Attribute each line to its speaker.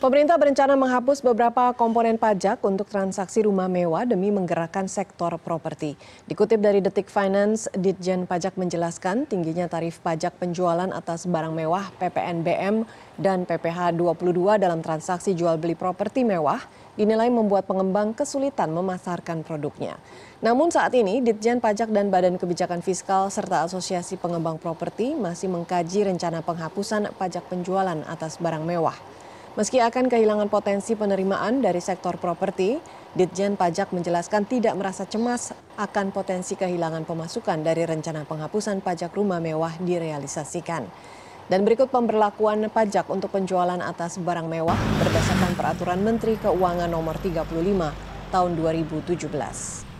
Speaker 1: Pemerintah berencana menghapus beberapa komponen pajak untuk transaksi rumah mewah demi menggerakkan sektor properti. Dikutip dari Detik Finance, Ditjen Pajak menjelaskan tingginya tarif pajak penjualan atas barang mewah PPNBM dan PPh 22 dalam transaksi jual beli properti mewah dinilai membuat pengembang kesulitan memasarkan produknya. Namun saat ini Ditjen Pajak dan Badan Kebijakan Fiskal serta Asosiasi Pengembang Properti masih mengkaji rencana penghapusan pajak penjualan atas barang mewah. Meski akan kehilangan potensi penerimaan dari sektor properti, Ditjen Pajak menjelaskan tidak merasa cemas akan potensi kehilangan pemasukan dari rencana penghapusan pajak rumah mewah direalisasikan. Dan berikut pemberlakuan pajak untuk penjualan atas barang mewah berdasarkan Peraturan Menteri Keuangan Nomor 35 Tahun 2017.